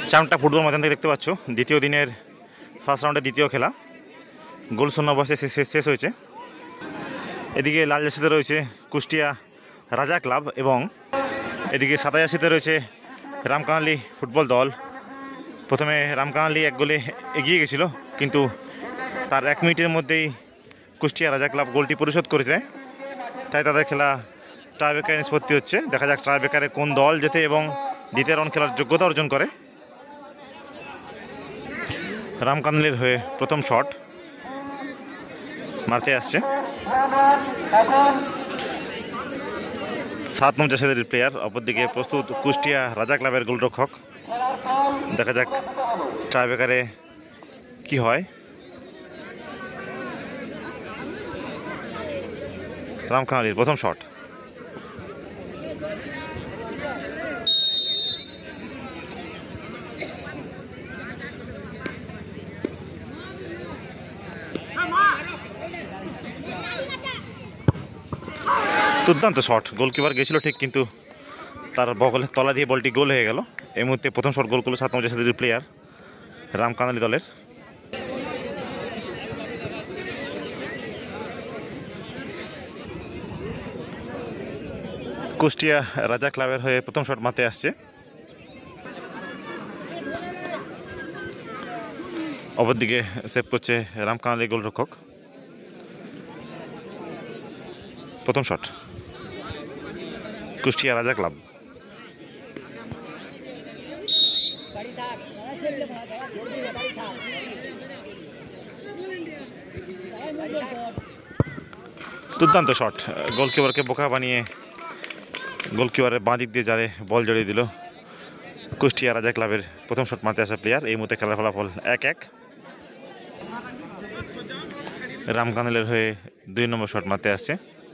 চামটা football ময়দান থেকে দেখতে পাচ্ছ দ্বিতীয় দিনের ফার্স্ট রাউন্ডের দ্বিতীয় খেলা গোল শূন্য অবস্থায় শেষ হয়েছে। এদিকে লাল জার্সিতে রয়েছে কুষ্টিয়া রাজা ক্লাব এবং এদিকে সাদা জার্সিতে রয়েছে রামকানালি ফুটবল দল। প্রথমে রামকানালি এক গোলে এগিয়ে গেছিল, কিন্তু তার 1 মিনিটের মধ্যেই কুষ্টিয়া রাজা ক্লাব গোলটি পরিশোধ করেছে, তাই তাদের খেলা টাইব্রেকারে নিষ্পত্তি হচ্ছে। দেখা যাক টাইব্রেকারে কোন দল জেতে এবং দ্বিতীয় রাউন্ড খেলার যোগ্যতা অর্জন করে। রামকানালির হয়ে প্রথম শট মারতে আসছে 7 নম্বর জার্সির প্লেয়ার, অপরদিকে প্রস্তুত কুষ্টিয়া রাজা ক্লাবের গোলরক্ষক। দেখা যাক টাইব্রেকারে কি হয়। রামকানালির প্রথম শট দুর্দান্ত শট, গোলকিপার গেছিল ঠিক, কিন্তু তার বগলের তলা দিয়ে বলটি গোল হয়ে গেল। এই মুহূর্তে প্রথম শট গোল করলো 7 নম্বর জার্সির প্লেয়ার রামকানালি দলের। কুষ্টিয়া রাজা ক্লাবের হয়ে প্রথম শট মারতে আসছে, অপরদিকে সেভ করছে রামকানালি গোলরক্ষক। প্রথম শট কুষ্টিয়া রাজা ক্লাব। দুর্দান্ত শট, গোলকিপারকে বোকা বানিয়ে গোলকিপারের বাঁ দিক দিয়ে জালে বল জড়িয়ে দিল কুষ্টিয়া রাজা ক্লাবের প্রথম শট মারতে আসা প্লেয়ার। এই মুহূর্তে খেলার ফলাফল 1-1। রামকানালের হয়ে 2 নম্বর শট মারতে আসছে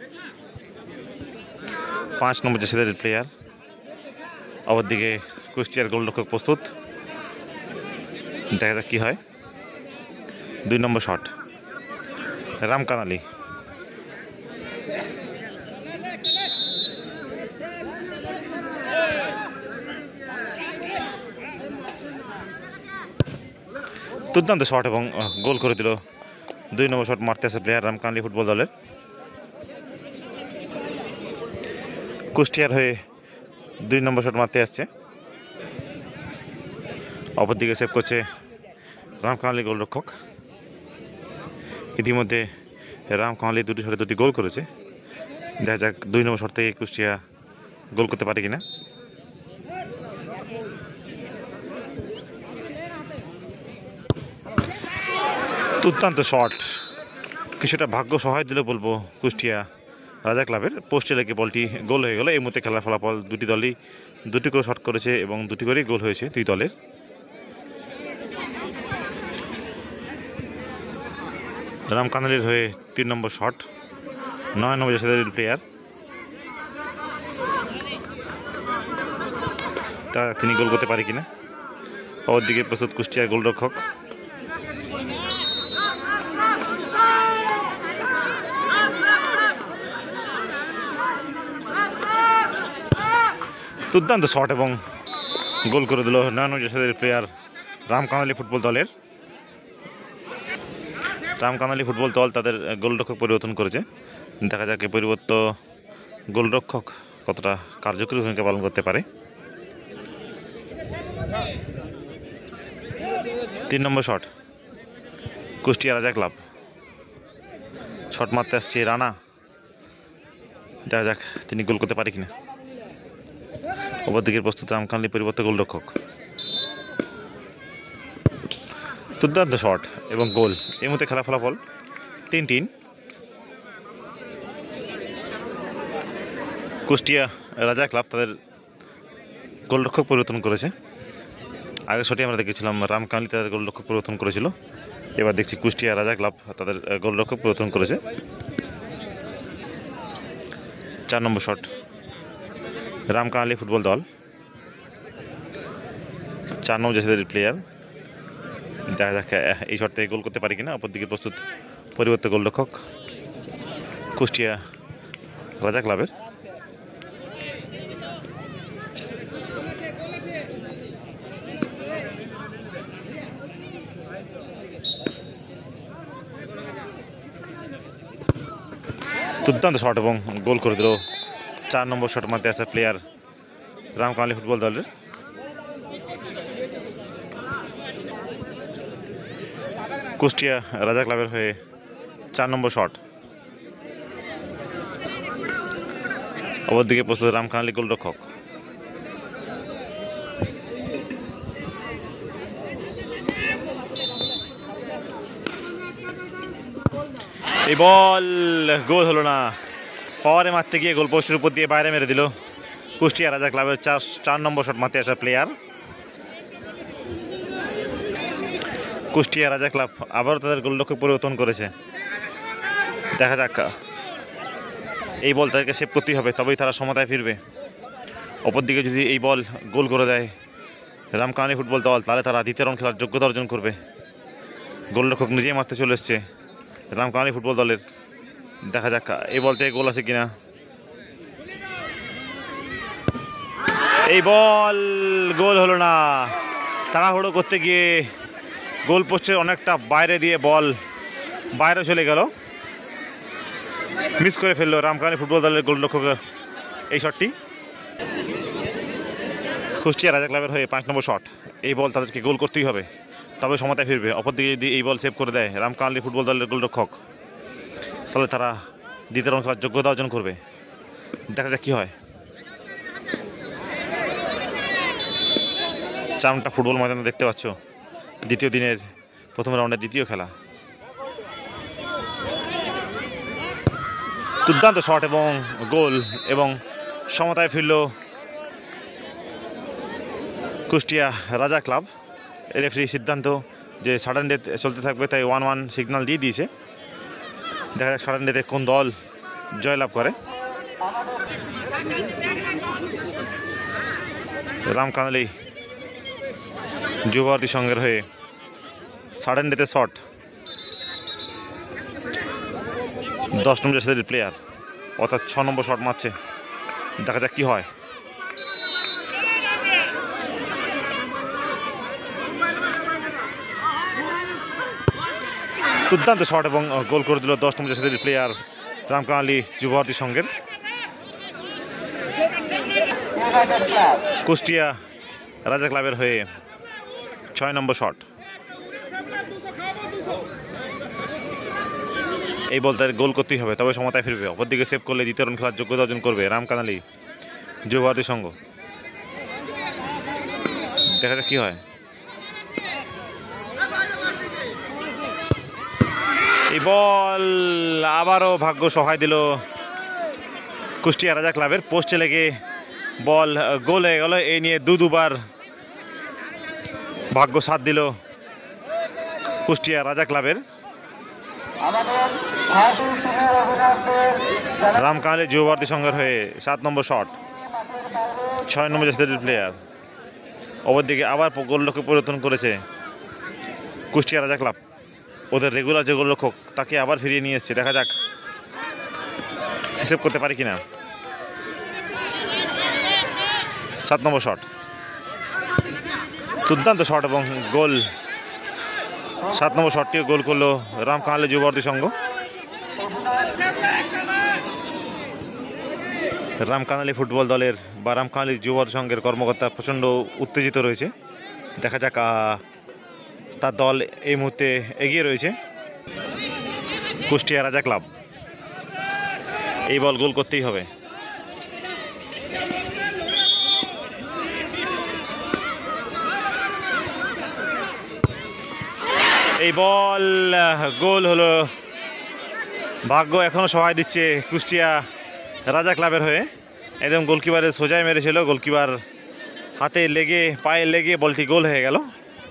5 নম্বর জার্সির প্লেয়ার, অপরদিকে কুষ্টিয়ার গোলরক্ষক প্রস্তুত। দেখা যাক কি হয়। 2 নম্বর শট রামকানালি। দুর্দান্ত শট এবং গোল করে দিল 2 নম্বর শট মারতে আসে প্লেয়ার রামকানালি ফুটবল দলের। কুষ্টিয়ার হয়ে 2 নম্বর শট মারতে আসছে, অপরদিকে সেভ করছে রামকানালি গোলরক্ষক। ইতিমধ্যে রামকানালি 2টি শটে 2টি গোল করেছে। দেখা যাক 2 নম্বর শট থেকে কুষ্টিয়া গোল করতে পারে কিনা। দুর্দান্ত শট, কিছুটা ভাগ্য সহায় দিলে বলবো কুষ্টিয়া রাজা ক্লাবের। পোস্টে লেগে বলটি গোল হয়ে গেল। এই মুহূর্তে খেলার ফলাফল 2টি দলই 2টি করে শট করেছে এবং 2টি করেই গোল হয়েছে 2 দলের। রামকানালির হয়ে 3 নম্বর শট 9 নম্বর জার্সির প্লেয়ার, তা তিনি গোল করতে পারে কিনা। ওদিকে প্রস্তুত কুষ্টিয়ার গোলরক্ষক। দুর্দান্ত শট এবং গোল করে দিল 9 নম্বর জার্সির প্লেয়ার রামকানালি ফুটবল দলের। রামকানালি ফুটবল দল তাদের গোলরক্ষক পরিবর্তন করেছে। দেখা যাক পরিবর্তিত গোলরক্ষক কতটা কার্যকরী ভূমিকা পালন করতে পারে। 3 নম্বর শট কুষ্টিয়া রাজা ক্লাব। শট মারতে আসছে রানা, দেখা যাক তিনি গোল করতে পারে কিনা। অপরদিকে প্রস্তুত রামকানালি পরিবর্তিত গোলরক্ষক। দুর্দান্ত শট এবং গোল। এই মুহূর্তে খেলা ফলাফল 3-3। কুষ্টিয়া রাজা ক্লাব তাদের গোলরক্ষক পরিবর্তন করেছে। আগের শটে আমরা দেখেছিলাম রামকানালি তাদের গোলরক্ষক পরিবর্তন করেছিল, এবার দেখছি কুষ্টিয়া রাজা ক্লাব তাদের গোলরক্ষক পরিবর্তন করেছে। 4 নম্বর শট রামকানালি ফুটবল দল। 4 নম্বর জার্সির প্লেয়ার, দেখা যাক এই শট থেকে গোল করতে পারে কিনা। অপরদিকে প্রস্তুত পরিবর্তিত গোলরক্ষক কুষ্টিয়া রাজা ক্লাবের। দুর্দান্ত শট এবং গোল করে দিল 4 নম্বর শট মারতে আসা প্লেয়ার রামকানালি ফুটবল দলের। কুষ্টিয়া রাজা ক্লাবের হয়ে 4 নম্বর শট। অপরদিকে প্রস্তুত রামকানালি গোলরক্ষক। এই বল গোল হলো না, পাওয়ারে মারতে গিয়ে গোল পোস্টের উপর দিয়ে বাইরে মেরে দিল কুষ্টিয়া রাজা ক্লাবের 4 নম্বর শট মারতে আসা প্লেয়ার। কুষ্টিয়া রাজা ক্লাব আবারও তাদের গোলরক্ষক পরিবর্তন করেছে। দেখা যাক, এই বল তাদেরকে সেভ করতেই হবে, তবেই তারা সমতায় ফিরবে। অপরদিকে যদি এই বল গোল করে দেয় রামকানালি ফুটবল দল, তাহলে তারা দ্বিতীয় রাউন্ড খেলার যোগ্যতা অর্জন করবে। গোলরক্ষক নিজেই মারতে চলে এসছে রামকানালি ফুটবল দলের। দেখা যাক এই বল থেকে গোল আছে কিনা। এই বল গোল হলো না, তাড়াহুড়ো করতে গিয়ে গোল পোস্টের অনেকটা বাইরে দিয়ে বল বাইরে চলে গেল, মিস করে ফেললো রামকানালি ফুটবল দলের গোলরক্ষক এই শটটি। কুষ্টিয়া রাজা ক্লাবের হয়ে 5 নম্বর শট। এই বল তাদেরকে গোল করতেই হবে, তবে সমতায় ফিরবে। অপরদিকে যদি এই বল সেভ করে দেয় রামকানালি ফুটবল দলের গোলরক্ষক, তাহলে তারা দ্বিতীয় রাউন্ড খেলার যোগ্যতা অর্জন করবে। দেখা যাক কি হয়। 4টা ফুটবল ময়দানে দেখতে পাচ্ছ দ্বিতীয় দিনের প্রথম রাউন্ডের দ্বিতীয় খেলা। দুর্দান্ত শট এবং গোল এবং সমতায় ফিরল কুষ্টিয়া রাজা ক্লাব। রেফারি সিদ্ধান্ত যে সাডেন ডেথ চলতে থাকবে, তাই 1-1 সিগন্যাল দিয়ে দিয়েছে। দেখা যাক সাডেন ডেথে কোন দল জয়লাভ করে। রামকানালি যুবভারতী সংঘের হয়ে সাডেন ডেথে শট 10 নম্বর জার্সির প্লেয়ার, অর্থাৎ 6 নম্বর শট মারছে। দেখা যাক কি হয়। দুর্দান্ত শট এবং গোল করে দিল 10 নম্বর জার্সির প্লেয়ার রামকানালি যুবভারতী সংঘের। কুষ্টিয়া রাজা ক্লাবের হয়ে 6 নম্বর শট। এই বল তাদের গোল করতেই হবে, তবে সমতায় ফিরবে। অপরদিকে সেভ করলে দ্বিতীয় রাউন্ড খেলার যোগ্যতা অর্জন করবে রামকানালি যুবভারতী সংঘ। দেখা যাক কি হয়। এই বল আবারও ভাগ্য সহায় দিল কুষ্টিয়া রাজা ক্লাবের। পোস্টে লেগে বল গোল হয়ে গেল। এই নিয়ে দুবার ভাগ্য সাথ দিল কুষ্টিয়া রাজা ক্লাবের। রামকানালি যুবভারতী সংঘের হয়ে 7 নম্বর শট, 6 নম্বর জার্সির প্লেয়ার। অপরদিকে আবার গোলরক্ষক পরিবর্তন করেছে কুষ্টিয়া রাজা ক্লাব। ওদের রেগুলার যে গোলরক্ষক তাকে আবার ফিরিয়ে নিয়ে এসছে। দেখা যাক সেভ করতে পারে কিনা। 7 নম্বর শট, দুর্দান্ত শট এবং গোল। 7 নম্বর শটটিও গোল করলো রামকানালি যুবভারতী সংঘ। রামকানালি ফুটবল দলের বা রামকানালি যুবভারতী সংঘের কর্মকর্তা প্রচণ্ড উত্তেজিত রয়েছে। দেখা যাক, তার দল এই মুহূর্তে এগিয়ে রয়েছে কুষ্টিয়া রাজা ক্লাব। এই বল গোল করতেই হবে। এই বল গোল হলো। ভাগ্য এখনও সহায় দিচ্ছে কুষ্টিয়া রাজা ক্লাবের হয়ে। একদম গোলকিপারের সোজায় মেরেছিল, গোলকিপার হাতে লেগে পায়ে লেগে বলটি গোল হয়ে গেল।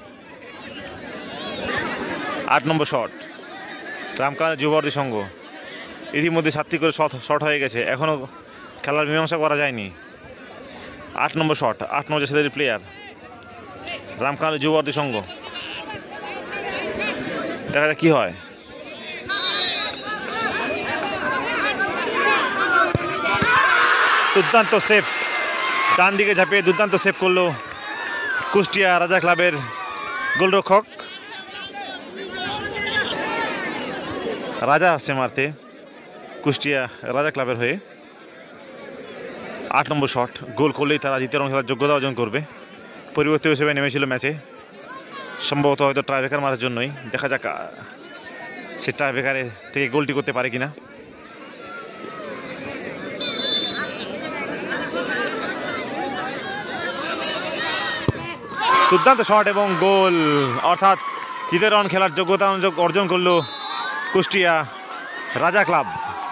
8 নম্বর শট, রামকানালি যুবভারতী সংঘ। ইতিমধ্যে 7টি করে শট হয়ে গেছে, এখনও খেলার মীমাংসা করা যায়নি। 8 নম্বর শট, 8 নম্বর জার্সির প্লেয়ার রামকানালি যুবভারতী সংঘ। দেখা যাক কি হয়। দুর্দান্ত সেভ, ডান দিকে ঝাঁপিয়ে দুর্দান্ত সেভ করলো কুষ্টিয়া রাজা ক্লাবের গোলরক্ষক। রাজা আসছে মারতে, কুষ্টিয়া রাজা ক্লাবের হয়ে 8 নম্বর শট গোল করলেই তারা দ্বিতীয় রাউন্ড খেলার যোগ্যতা অর্জন করবে। পরিবর্তিত হিসেবে নেমেছিল ম্যাচে, সম্ভবত হয়তো ট্রাইব্রেকার মারার জন্যই। দেখা যাক সে ট্রাইব্রেকারে থেকে গোলটি করতে পারে কিনা। দুর্দান্ত শট এবং গোল, অর্থাৎ দ্বিতীয় রাউন্ড খেলার যোগ্যতা অর্জন করলো কুষ্টিয়া রাজা ক্লাব।